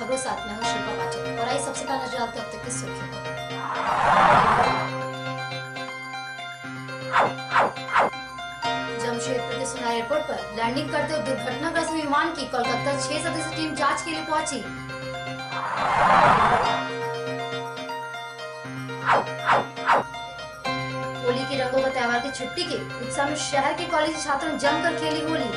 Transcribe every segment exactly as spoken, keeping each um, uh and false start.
खबरों साथ में हूं शिल्पा पाठक और आई सबसे पहले नजर डालते अब तक की सुर्खियों पर। जमशेदपुर के सुनाई एयरपोर्ट पर लैंडिंग करते हुए दुर्घटनाग्रस्त विमान की कोलकाता छह सदस्यीय टीम जांच के लिए पहुंची। होली के रंगों का त्योहार की छुट्टी के उत्साह में शहर के कॉलेज छात्रों ने जमकर खेली होली।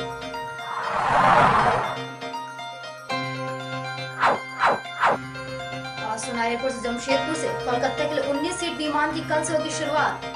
और सुनाई एयरपोर्ट से जमशेदपुर से कोलकाता के लिए उन्नीस सीट विमान की कल से होगी शुरुआत।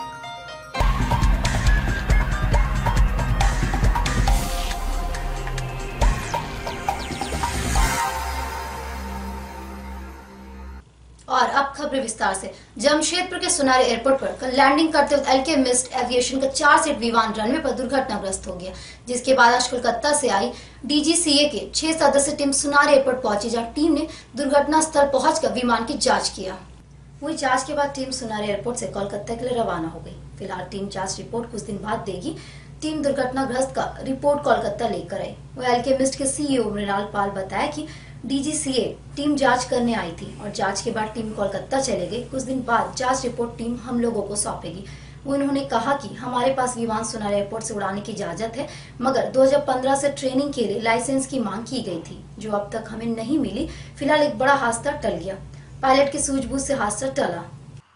और अब खबर विस्तार से। जमशेदपुर के सुनाई एयरपोर्ट पर कल लैंडिंग करते वक्त एल्केमिस्ट एविएशन का चार सीट विमान रनवे पर दुर्घटनाग्रस्त हो गया, जिसके बाद आज कोलकाता से आई डीजीसीए के छह सदस्यीय टीम सुनाई एयरपोर्ट पहुंची, जहां टीम ने दुर्घटना स्थल पहुंचकर विमान की जांच किया। वही जांच के बाद टीम सुनाई एयरपोर्ट से कोलकाता के लिए रवाना हो गई। फिलहाल टीम जांच रिपोर्ट कुछ दिन बाद देगी। टीम दुर्घटनाग्रस्त का रिपोर्ट कोलकाता लेकर आई। वह एल्केमिस्ट के सीईओ मृणाल पाल बताया कि डीजीसीए टीम जांच करने आई थी और जांच के बाद टीम कोलकाता चले गई। कुछ दिन बाद जांच रिपोर्ट टीम हम लोगों को सौंपेगी। उन्होंने कहा कि हमारे पास विमान सुनाई एयरपोर्ट से उड़ाने की इजाजत है, मगर दो हज़ार पंद्रह से ट्रेनिंग के लिए लाइसेंस की मांग की गई थी, जो अब तक हमें नहीं मिली। फिलहाल एक बड़ा हादसा टल गया। पायलट की सूझबूझ से हादसा टला।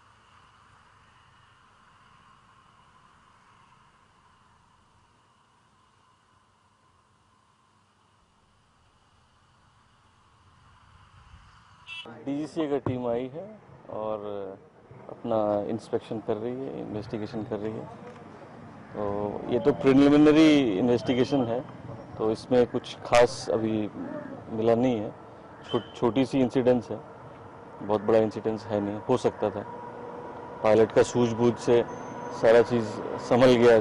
डीजीसीए का टीम आई है और अपना इंस्पेक्शन कर रही है, इन्वेस्टिगेशन कर रही है। तो ये तो प्रिलिमिनरी इन्वेस्टिगेशन है, तो इसमें कुछ खास अभी मिला नहीं है। छो, छोटी सी इंसिडेंस है, बहुत बड़ा इंसिडेंस है नहीं, हो सकता था। पायलट का सूझबूझ से सारा चीज़ संभल गया।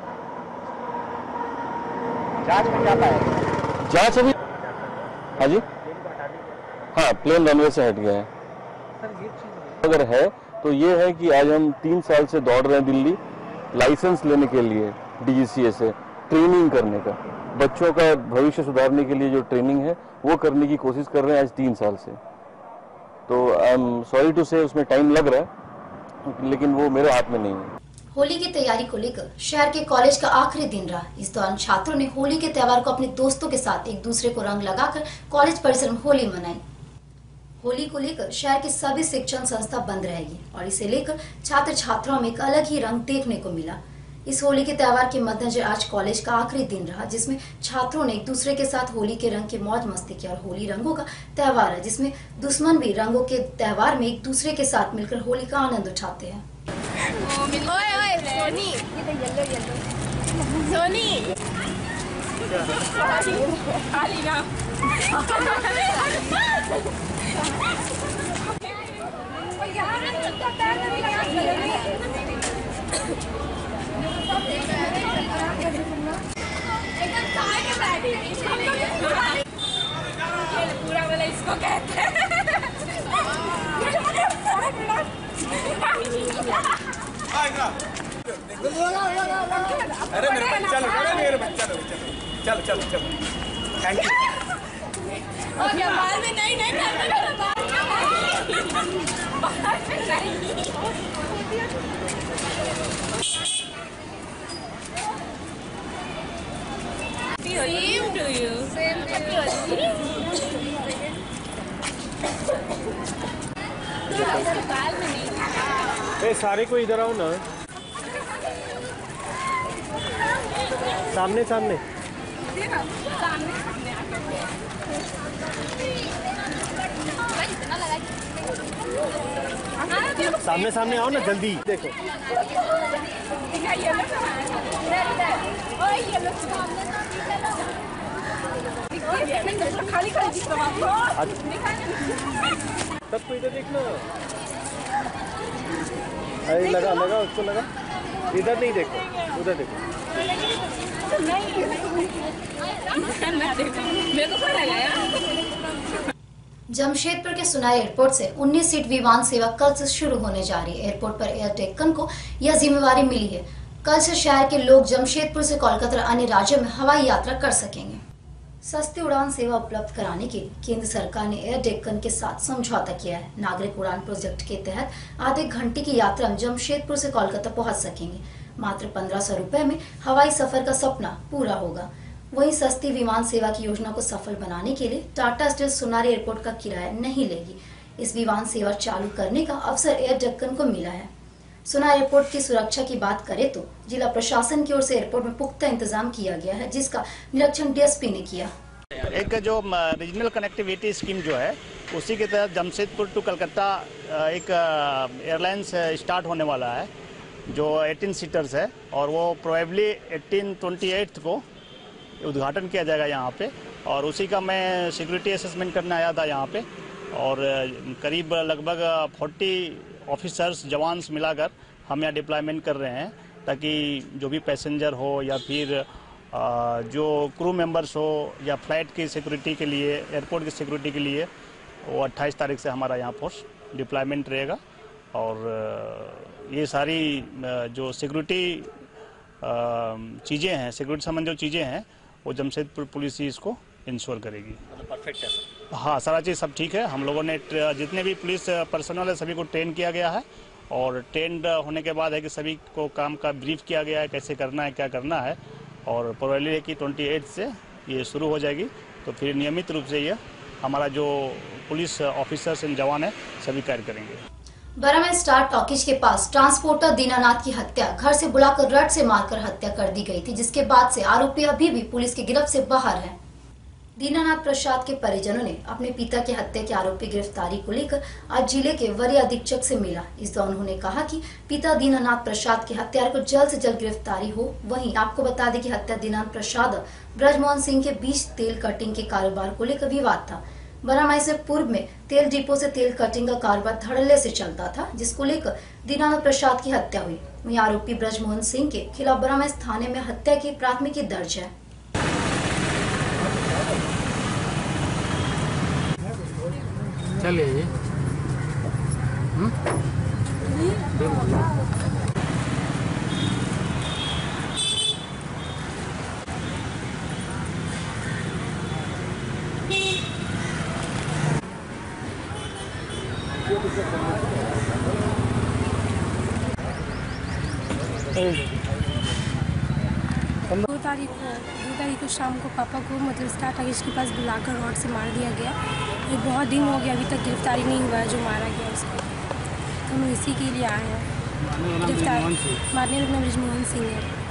जांच में क्या पाया? जांच अभी हाँ जी हाँ प्लेन रनवे से हट गया है। अगर है तो ये है कि आज हम तीन साल से दौड़ रहे हैं दिल्ली लाइसेंस लेने के लिए, डीजीसीए से ट्रेनिंग करने का, बच्चों का भविष्य सुधारने के लिए जो ट्रेनिंग है वो करने की कोशिश कर रहे हैं आज तीन साल से। तो आई एम सॉरी टू से उसमें टाइम लग रहा है, लेकिन वो मेरे हाथ में नहीं है। होली की तैयारी को लेकर शहर के कॉलेज का आखिरी दिन रहा। इस दौरान छात्रों ने होली के त्योहार को अपने दोस्तों के साथ एक दूसरे को रंग लगाकर कॉलेज परिसर में होली मनाई। होली को लेकर शहर के सभी शिक्षण संस्था बंद रहेगी और इसे लेकर छात्र छात्राओं में एक अलग ही रंग देखने को मिला। इस होली के त्योहार के मद्देनजर आज कॉलेज का आखिरी दिन रहा, जिसमें छात्रों ने एक दूसरे के साथ होली के रंग के मौज मस्ती की। और होली रंगों का त्योहार है, जिसमें दुश्मन भी रंगों के त्योहार में एक दूसरे के साथ मिलकर होली का आनंद उठाते हैं। ओए ओए सोनी, ये तो येलो येलो सोनी खाली ना पूरा वाला इसको कहते हैं। अरे मेरे बच्चा लो, अरे मेरे बच्चा लो, चलो चलो चलो, थैंक यू। ओके, बाल में नहीं नहीं करना मेरा बाल बाल में नहीं। Same to you. Same to you. बाल में नहीं। ए सारे को इधर आओ ना, सामने सामने सामने सामने आओ ना, जल्दी देखो। खाली खाली सबको इधर देखना। अरे लगा लगा उसको लगा, इधर नहीं देखो, उधर देखो। जमशेदपुर के सुनाई एयरपोर्ट से उन्नीस सीट विमान सेवा कल से शुरू होने जा रही है। एयरपोर्ट पर एयर टेक्कन को यह जिम्मेवारी मिली है। कल से शहर के लोग जमशेदपुर से कोलकाता अन्य राज्यों में हवाई यात्रा कर सकेंगे। सस्ती उड़ान सेवा उपलब्ध कराने के लिए केंद्र सरकार ने एयर डेक्कन के साथ समझौता किया है। नागरिक उड़ान प्रोजेक्ट के तहत आधे घंटे की यात्रा में जमशेदपुर से कोलकाता पहुंच सकेंगे। मात्र पंद्रह सौ रुपए में हवाई सफर का सपना पूरा होगा। वहीं सस्ती विमान सेवा की योजना को सफल बनाने के लिए टाटा स्टील सुनारी एयरपोर्ट का किराया नहीं लेगी। इस विमान सेवा चालू करने का अवसर एयर डेक्कन को मिला है। सुनार एयरपोर्ट की सुरक्षा की बात करें तो जिला प्रशासन की ओर से एयरपोर्ट में पुख्ता इंतजाम किया गया है, जिसका निरीक्षण डीएसपी ने किया। एक जो रीजनल कनेक्टिविटी स्कीम जो है उसी के तहत जमशेदपुर टू कलकत्ता एक एयरलाइंस स्टार्ट होने वाला है जो अठारह सीटर्स है और वो प्रोबेबली अठारह अट्ठाईस को उद्घाटन किया जाएगा यहाँ पे। और उसी का मैं सिक्योरिटी असेसमेंट करने आया था यहाँ पे और करीब लगभग चालीस ऑफिसर्स जवान्स मिलाकर हम यहाँ डिप्लॉयमेंट कर रहे हैं ताकि जो भी पैसेंजर हो या फिर जो क्रू मेंबर्स हो या फ्लाइट की सिक्योरिटी के लिए, एयरपोर्ट की सिक्योरिटी के लिए वो अट्ठाईस तारीख से हमारा यहाँ फोर्स डिप्लॉयमेंट रहेगा। और ये सारी जो सिक्योरिटी चीज़ें हैं, सिक्योरिटी संबंधी जो चीज़ें हैं वो जमशेदपुर पुलिस ही इसको इंश्योर करेगी। परफेक्ट है सर। हाँ, सारा चीज़ सब ठीक है। हम लोगों ने जितने भी पुलिस पर्सनल है सभी को ट्रेन किया गया है और ट्रेन होने के बाद है कि सभी को काम का ब्रीफ किया गया है, कैसे करना है, क्या करना है। और प्रोबेबली है कि अट्ठाईस से ये शुरू हो जाएगी तो फिर नियमित रूप से ये हमारा जो पुलिस ऑफिसर्स एंड जवान है सभी कार्य करेंगे। बरा में स्टार टॉकीज के पास ट्रांसपोर्टर दीनानाथ की हत्या घर से बुलाकर रड से मारकर हत्या कर दी गई थी, जिसके बाद से आरोपी अभी भी पुलिस की गिरफ्त से बाहर है। दीनानाथ प्रसाद के परिजनों ने अपने पिता की हत्या के आरोपी गिरफ्तारी को लेकर आज जिले के वरीय अधीक्षक से मिला। इस दौरान उन्होंने कहा कि पिता दीनानाथ प्रसाद के हत्यारे को जल्द से जल्द गिरफ्तारी हो। वहीं आपको बता दें कि हत्या दीनानाथ प्रसाद ब्रजमोहन सिंह के बीच तेल कटिंग के कारोबार को लेकर विवाद था। बरामाई से पूर्व में तेल डिपो से तेल कटिंग का कारोबार धड़ल्ले से चलता था, जिसको लेकर दीनानाथ प्रसाद की हत्या हुई। वहीं आरोपी ब्रजमोहन सिंह के खिलाफ बरामाई थाने में हत्या की प्राथमिकी दर्ज है। चलिए जी। दो तारीख को दो तारीख को शाम को पापा को मतलब स्टार टॉकीज के पास बुलाकर रॉड से मार दिया गया। ये बहुत दिन हो गया, अभी तक गिरफ्तारी नहीं हुआ है जो मारा गया उसको। तो हम इसी के लिए आए हैं। गिरफ्तार मारने वाला ब्रजमोहन सिंह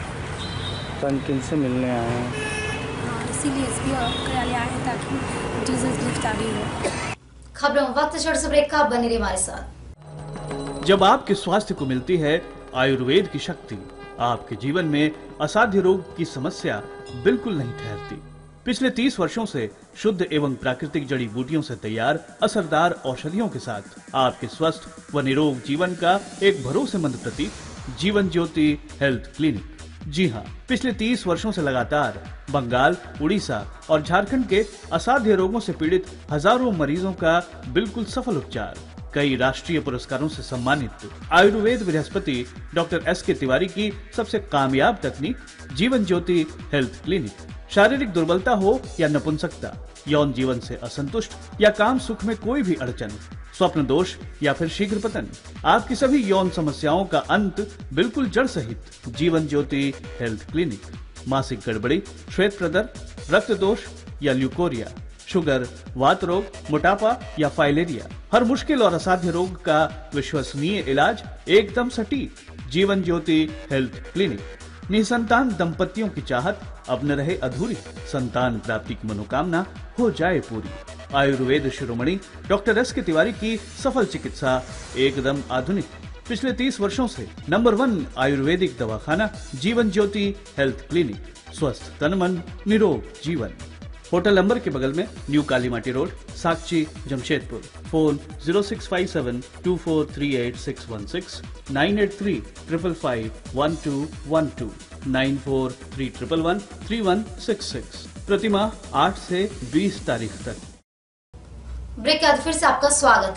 है। किन से मिलने आए हैं? हाँ, इसीलिए एस पी कार्यालय आए हैं ताकि जल्द गिरफ्तारी हो। खबरों वक्त छोड़ से ब्रेक का, बने रहिए हमारे साथ। जब आपके स्वास्थ्य को मिलती है आयुर्वेद की शक्ति, आपके जीवन में असाध्य रोग की समस्या बिल्कुल नहीं ठहरती। पिछले तीस वर्षों से शुद्ध एवं प्राकृतिक जड़ी बूटियों से तैयार असरदार औषधियों के साथ आपके स्वस्थ व निरोग जीवन का एक भरोसेमंद प्रतीक जीवन ज्योति हेल्थ क्लिनिक। जी हाँ, पिछले तीस वर्षों से लगातार बंगाल, उड़ीसा और झारखंड के असाध्य रोगों से पीड़ित हजारों मरीजों का बिल्कुल सफल उपचार, कई राष्ट्रीय पुरस्कारों से सम्मानित आयुर्वेद बृहस्पति डॉक्टर एस के तिवारी की सबसे कामयाब तकनीक जीवन ज्योति हेल्थ क्लिनिक। शारीरिक दुर्बलता हो या नपुंसकता, यौन जीवन से असंतुष्ट या काम सुख में कोई भी अड़चन, स्वप्न दोष या फिर शीघ्र पतन, आपकी सभी यौन समस्याओं का अंत बिल्कुल जड़ सहित जीवन ज्योति हेल्थ क्लिनिक। मासिक गड़बड़ी, श्वेत प्रदर, रक्त दोष या ल्यूकोरिया, शुगर, वात रोग, मोटापा या फाइलेरिया, हर मुश्किल और असाध्य रोग का विश्वसनीय इलाज एकदम सटीक जीवन ज्योति हेल्थ क्लिनिक। निसंतान दंपतियों की चाहत अब न रहे अधूरी, संतान प्राप्ति की मनोकामना हो जाए पूरी। आयुर्वेद शिरोमणि डॉक्टर एस के तिवारी की सफल चिकित्सा एकदम आधुनिक। पिछले तीस वर्षों से नंबर वन आयुर्वेदिक दवाखाना जीवन ज्योति हेल्थ क्लिनिक। स्वस्थ तन मन, निरोग जीवन। होटल नंबर के बगल में new Kali Mati road, Sakchi, Jamshedpur. Phone zero six five seven two four three eight six one six, nine eight three triple five one two one two, nine four three triple one three one six six. प्रतिमाह आठ से बीस तारीख तक। Break के बाद फिर से आपका स्वागत है।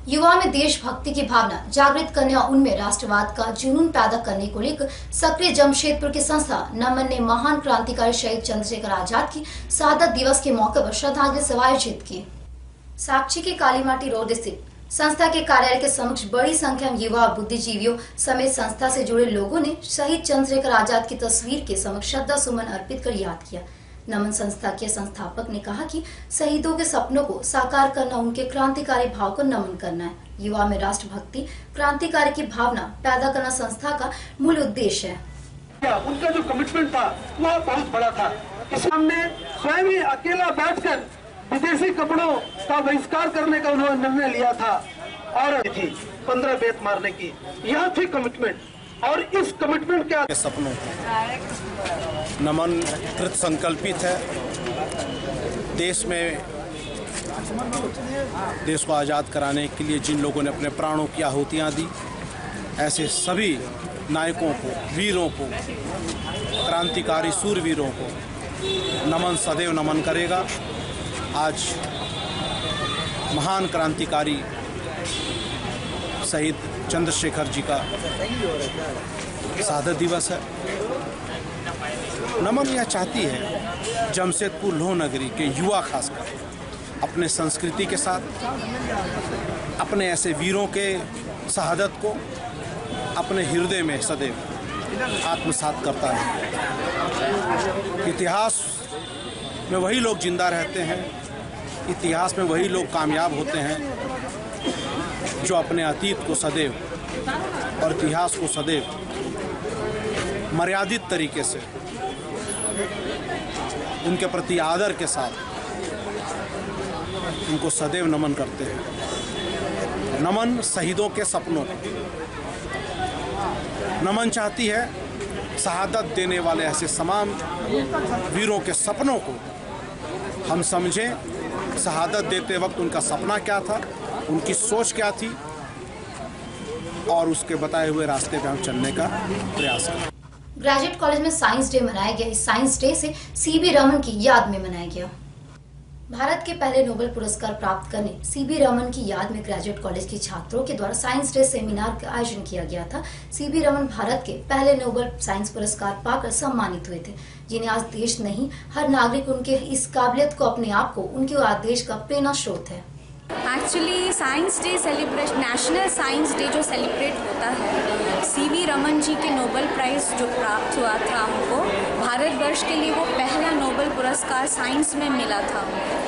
युवा में देशभक्ति की भावना जागृत करने और उनमें राष्ट्रवाद का जुनून पैदा करने को लेकर सक्रिय जमशेदपुर की संस्था नमन ने महान क्रांतिकारी शहीद चंद्रशेखर आजाद की शहादत दिवस के मौके पर श्रद्धांजलि सभा आयोजित की। साक्षी के कालीमाटी रोड स्थित संस्था के कार्यालय के समक्ष बड़ी संख्या में युवा बुद्धिजीवियों समेत संस्था से जुड़े लोगों ने शहीद चंद्रशेखर आजाद की तस्वीर के समक्ष श्रद्धा सुमन अर्पित कर याद किया। नमन संस्था के संस्थापक ने कहा कि शहीदों के सपनों को साकार करना उनके क्रांतिकारी भाव को नमन करना है। युवा में राष्ट्रभक्ति क्रांतिकारी की भावना पैदा करना संस्था का मूल उद्देश्य है। उनका जो कमिटमेंट था वह बहुत बड़ा था। हमने स्वयं ही अकेला बैठकर विदेशी कपड़ों का बहिष्कार करने का उन्होंने निर्णय लिया था और थी पंद्रह बेत मारने की, यह थी कमिटमेंट। और इस कमिटमेंट के सपनों नमन कृत संकल्पित है। देश में देश को आज़ाद कराने के लिए जिन लोगों ने अपने प्राणों की आहुतियाँ दी, ऐसे सभी नायकों को, वीरों को, क्रांतिकारी सूरवीरों को नमन सदैव नमन करेगा। आज महान क्रांतिकारी शहीद चंद्रशेखर जी का शहादत दिवस है। नमन यह चाहती है जमशेदपुर लोह नगरी के युवा खासकर अपने संस्कृति के साथ अपने ऐसे वीरों के शहादत को अपने हृदय में सदैव आत्मसात करता है। इतिहास में वही लोग जिंदा रहते हैं, इतिहास में वही लोग कामयाब होते हैं जो अपने अतीत को सदैव और इतिहास को सदैव मर्यादित तरीके से उनके प्रति आदर के साथ उनको सदैव नमन करते हैं। नमन शहीदों के सपनों को नमन चाहती है शहादत देने वाले ऐसे तमाम वीरों के सपनों को हम समझें, शहादत देते वक्त उनका सपना क्या था, उनकी सोच क्या थी और उसके बताए हुए रास्ते पे हम चलने का प्रयास करें। ग्रेजुएट कॉलेज में साइंस डे मनाया गया। इस साइंस डे से सीबी रमन की याद में मनाया गया। भारत के पहले नोबेल पुरस्कार प्राप्त करने सीबी रमन की याद में ग्रेजुएट कॉलेज के छात्रों के द्वारा साइंस डे सेमिनार का आयोजन किया गया था। सीबी रमन भारत के पहले नोबेल साइंस पुरस्कार पाकर सम्मानित हुए थे, जिन्हें आज देश नहीं हर नागरिक उनके इस काबिलियत को अपने आप को उनके आदेश का प्रेरणा स्रोत है। Actually science day celebrate national science day जो सेलिब्रेट होता है, सीवी रमन जी के नोबेल प्राइज़ जो प्राप्त हुआ था हमको, भारतवर्ष के लिए वो पहला नोबेल पुरस्कार साइंस में मिला था,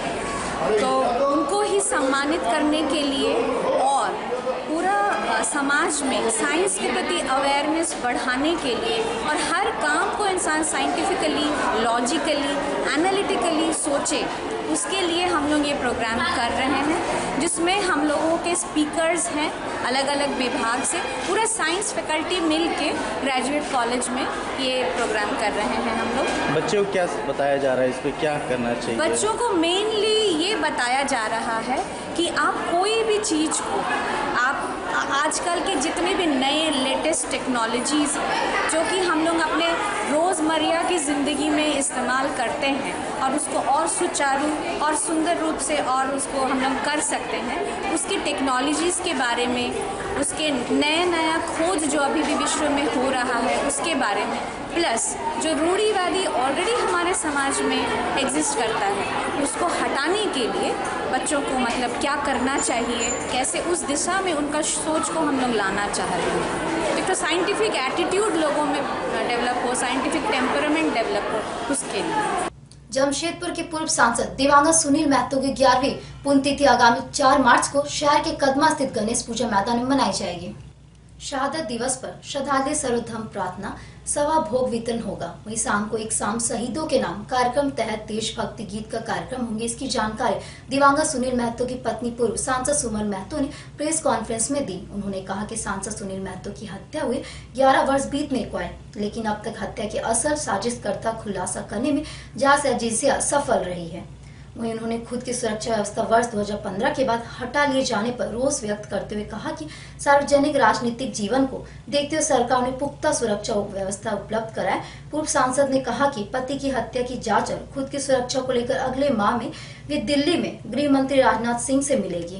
तो उनको ही सम्मानित करने के लिए और पूरा समाज में साइंस के प्रति अवेयरनेस बढ़ाने के लिए और हर काम को इंसान साइंटिफिकली, लॉजिकली, एनालिटिकली सोचे, उसके लिए हम लोग ये प्रोग्राम कर रहे हैं, जिसमें हम लोगों के स्पीकर्स हैं अलग अलग विभाग से, पूरा साइंस फैकल्टी मिल के ग्रेजुएट कॉलेज में ये प्रोग्राम कर रहे हैं हम लोग। बच्चों को क्या बताया जा रहा है, इस पर क्या करना चाहिए? बच्चों को मेनली ये बताया जा रहा है कि आप कोई भी चीज़ को, आप आजकल के जितने भी नए लेटेस्ट टेक्नोलॉजीज़ जो कि हम लोग अपने रोज़मर्रा की ज़िंदगी में इस्तेमाल करते हैं और उसको और सुचारू और सुंदर रूप से और उसको हम लोग कर सकते हैं, उसकी टेक्नोलॉजीज़ के बारे में, उसके नया नया खोज जो अभी भी विश्व में हो रहा है उसके बारे में, प्लस जो रूढ़िवादी ऑलरेडी हमारे समाज में एग्जिस्ट करता है उसको हटाने के लिए बच्चों को मतलब क्या करना चाहिए, कैसे उस दिशा में उनका सोच को हम लोग लाना चाह रहे हैं। एक तो साइंटिफिक एटीट्यूड लोगों में डेवलप हो, साइंटिफिक टेम्परामेंट डेवलप हो, उसके लिए। जमशेदपुर के पूर्व सांसद दिवंगत सुनील महतो की ग्यारहवीं पुण्यतिथि आगामी चार मार्च को शहर के कदमा स्थित गणेश पूजा मैदान में मनाई जाएगी। शहादत दिवस पर श्रद्धांजलि सर्वधर्म प्रार्थना सभा भोग वितरण होगा। वहीं शाम को एक शाम शहीदों के नाम कार्यक्रम तहत देशभक्ति गीत का कार्यक्रम होंगे। इसकी जानकारी दिवंगत सुनील महतो की पत्नी पूर्व सांसद सुमन महतो ने प्रेस कॉन्फ्रेंस में दी। उन्होंने कहा कि सांसद सुनील महतो की हत्या हुए ग्यारह वर्ष बीतने को आए, लेकिन अब तक हत्या के असल साजिशकर्ता खुलासा करने में जांच एजेंसियां सफल रही है। वहीं उन्होंने खुद की सुरक्षा व्यवस्था वर्ष दो हज़ार पंद्रह के बाद हटा लिए जाने पर रोष व्यक्त करते हुए कहा कि सार्वजनिक राजनीतिक जीवन को देखते हुए सरकार ने पुख्ता सुरक्षा व्यवस्था उपलब्ध कराए। पूर्व सांसद ने कहा कि पति की हत्या की जांच और खुद की सुरक्षा को लेकर अगले माह में वे दिल्ली में गृह मंत्री राजनाथ सिंह से मिलेगी।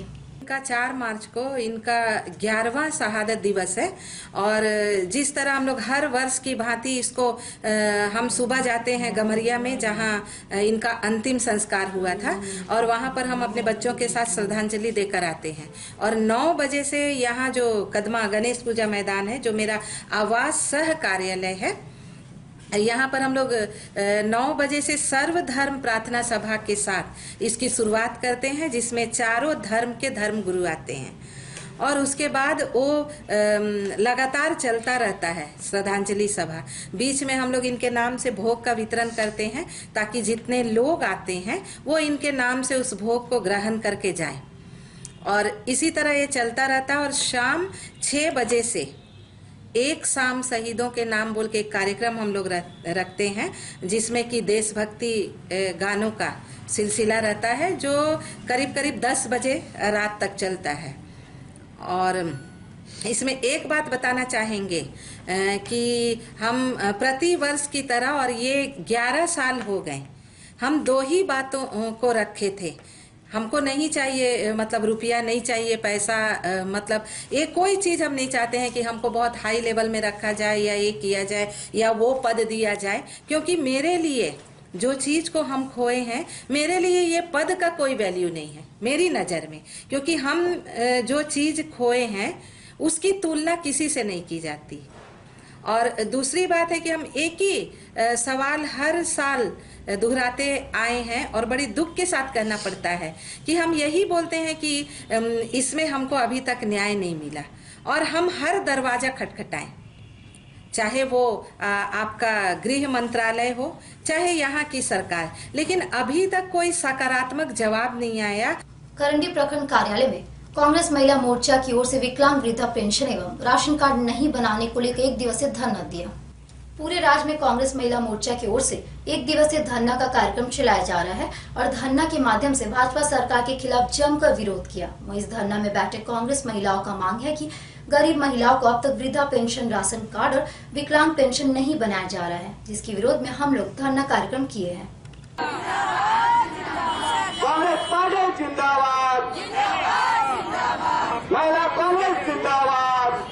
इनका चार मार्च को इनका ग्यारहवां शहादत दिवस है और जिस तरह हम लोग हर वर्ष की भांति इसको हम सुबह जाते हैं गमरिया में जहां इनका अंतिम संस्कार हुआ था और वहां पर हम अपने बच्चों के साथ श्रद्धांजलि देकर आते हैं और नौ बजे से यहाँ जो कदमा गणेश पूजा मैदान है जो मेरा आवास सह कार्यालय है, यहाँ पर हम लोग नौ बजे से सर्वधर्म प्रार्थना सभा के साथ इसकी शुरुआत करते हैं जिसमें चारों धर्म के धर्म गुरु आते हैं और उसके बाद वो लगातार चलता रहता है श्रद्धांजलि सभा। बीच में हम लोग इनके नाम से भोग का वितरण करते हैं ताकि जितने लोग आते हैं वो इनके नाम से उस भोग को ग्रहण करके जाएं और इसी तरह ये चलता रहता है और शाम छः बजे से एक शाम शहीदों के नाम बोल के एक कार्यक्रम हम लोग रखते हैं जिसमें कि देशभक्ति गानों का सिलसिला रहता है जो करीब करीब दस बजे रात तक चलता है। और इसमें एक बात बताना चाहेंगे कि हम प्रति वर्ष की तरह और ये ग्यारह साल हो गए हम दो ही बातों को रखे थे। हमको नहीं चाहिए मतलब रुपया नहीं चाहिए पैसा आ, मतलब ये कोई चीज़ हम नहीं चाहते हैं कि हमको बहुत हाई लेवल में रखा जाए या ये किया जाए या वो पद दिया जाए, क्योंकि मेरे लिए जो चीज़ को हम खोए हैं मेरे लिए ये पद का कोई वैल्यू नहीं है मेरी नज़र में, क्योंकि हम जो चीज़ खोए हैं उसकी तुलना किसी से नहीं की जाती। और दूसरी बात है कि हम एक ही सवाल हर साल दोहराते आए हैं और बड़ी दुख के साथ कहना पड़ता है कि हम यही बोलते हैं कि इसमें हमको अभी तक न्याय नहीं मिला और हम हर दरवाज़ा खटखटाएं, चाहे वो आ, आपका गृह मंत्रालय हो चाहे यहाँ की सरकार, लेकिन अभी तक कोई सकारात्मक जवाब नहीं आया। करंडी प्रखंड कार्यालय में कांग्रेस महिला मोर्चा की ओर से विकलांग वृद्धा पेंशन एवं राशन कार्ड नहीं बनाने को लेकर एक दिवसीय धरना दिया। पूरे राज्य में कांग्रेस महिला मोर्चा की ओर से एक दिवसीय धरना का कार्यक्रम चलाया जा रहा है और धरना के माध्यम से भाजपा सरकार के खिलाफ जमकर विरोध किया। वहीं इस धरना में बैठे कांग्रेस महिलाओं का मांग है कि गरीब महिलाओं को अब तक वृद्धा पेंशन, राशन कार्ड और विकलांग पेंशन नहीं बनाया जा रहा है, जिसके विरोध में हम लोग धरना कार्यक्रम किए हैं। महिला कांग्रेस जिंदाबाद।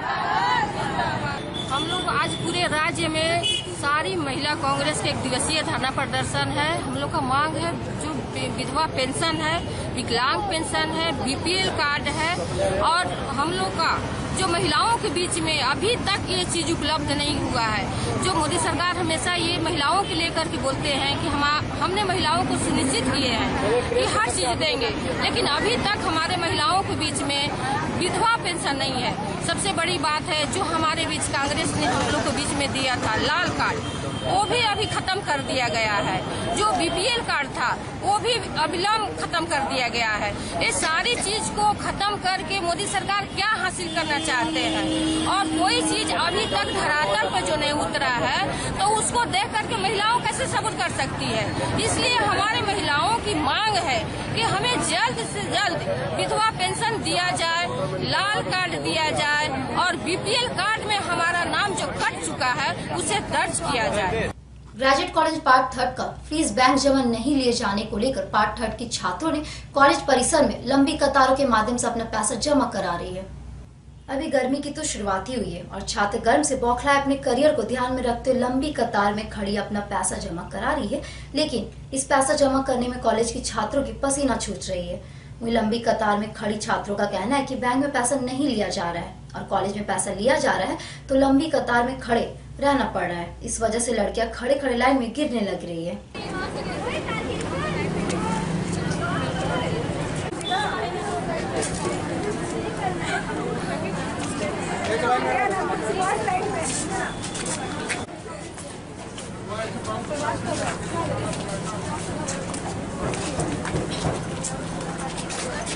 हम लोग आज पूरे राज्य में सारी महिला कांग्रेस के एक दिवसीय धरना प्रदर्शन है। हम लोग का मांग है जो विधवा पेंशन है, विकलांग पेंशन है, बीपीएल कार्ड है और हम लोग का जो महिलाओं के बीच में अभी तक ये चीज उपलब्ध नहीं हुआ है। जो मोदी सरकार हमेशा ये महिलाओं के लेकर के बोलते हैं कि हम हमने महिलाओं को सुनिश्चित किए हैं कि हर चीज देंगे, लेकिन अभी तक हमारे महिलाओं के बीच में विधवा पेंशन नहीं है। सबसे बड़ी बात है जो हमारे बीच कांग्रेस ने हम लोग के बीच में दिया था लाल कार्ड, वो भी अभी खत्म कर दिया गया है। जो बीपीएल कार्ड था वो भी अविलंब खत्म कर दिया गया है। ये सारी चीज को खत्म करके मोदी सरकार क्या हासिल करना चाहते हैं और कोई चीज अभी तक धरातल पर जो नहीं उतरा है तो उसको देख करके महिलाओं कैसे सबूत कर सकती है। इसलिए हमारे महिलाओं की मांग है कि हमें जल्द से जल्द विधवा पेंशन दिया जाए, लाल कार्ड दिया जाए और बीपीएल कार्ड में हमारा नाम जो कट चुका है उसे दर्ज किया जाए। ग्रेजुएट कॉलेज पार्ट थर्ड का फीस बैंक जमा नहीं लिए जाने को लेकर पार्ट थर्ड के छात्रों ने कॉलेज परिसर में लंबी कतारों के माध्यम से अपना पैसा जमा करा रही है। अभी गर्मी की तो शुरुआत ही हुई है और छात्र गर्म से बौखलाए अपने करियर को ध्यान में रखते हुए लंबी कतार में खड़ी अपना पैसा जमा करा रही है, लेकिन इस पैसा जमा करने में कॉलेज के छात्रों की पसीना छूट रही है। वहीं लंबी कतार में खड़ी छात्रों का कहना है कि बैंक में पैसा नहीं लिया जा रहा है और कॉलेज में पैसा लिया जा रहा है तो लंबी कतार में खड़े रहना पड़ रहा है। इस वजह से लड़कियां खड़े खड़े लाइन में गिरने लग रही है।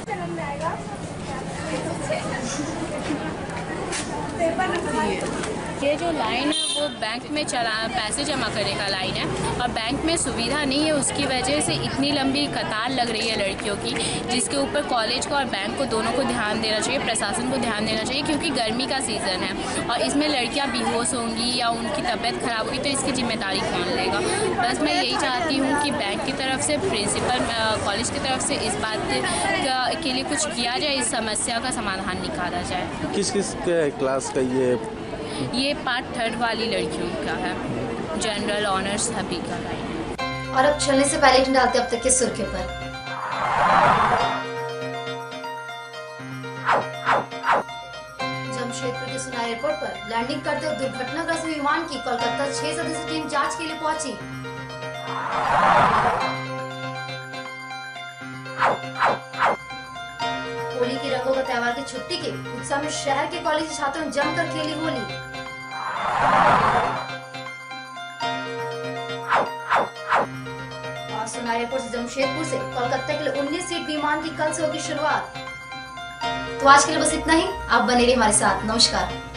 पेपर ये जो लाइन है वो बैंक में चला पैसे जमा करने का लाइन है और बैंक में सुविधा नहीं है, उसकी वजह से इतनी लंबी कतार लग रही है लड़कियों की, जिसके ऊपर कॉलेज को और बैंक को दोनों को ध्यान देना चाहिए, प्रशासन को ध्यान देना चाहिए, क्योंकि गर्मी का सीज़न है और इसमें लड़कियां बेहोश होंगी या उनकी तबीयत खराब होगी तो इसकी जिम्मेदारी कौन लेगा। बस मैं यही चाहती हूँ कि बैंक की तरफ से, प्रिंसिपल कॉलेज की तरफ से इस बात के लिए कुछ किया जाए, इस समस्या का समाधान निकाला जाए। किस किस क्लास का ये ये पार्ट थर्ड वाली लड़कियों का है, जनरल ऑनर्स सभी का लाइन। और अब चलने से पहले डालते अब तक के सुर्खियों पर। जमशेदपुर के सुनार एयरपोर्ट पर लैंडिंग करते हुए दुर्घटनाग्रस्त विमान की कोलकाता छह सदस्यीय टीम जांच के लिए पहुंची। होली की रंगों का त्योहार की छुट्टी के उत्साह में शहर के कॉलेजी छात्रों ने जमकर खेली होली। और सुनार एयरपोर्ट से जमशेदपुर से कोलकाता के लिए उन्नीस सीट विमान की कल से होगी शुरुआत। तो आज के लिए बस इतना ही। आप बने रहिए हमारे साथ। नमस्कार।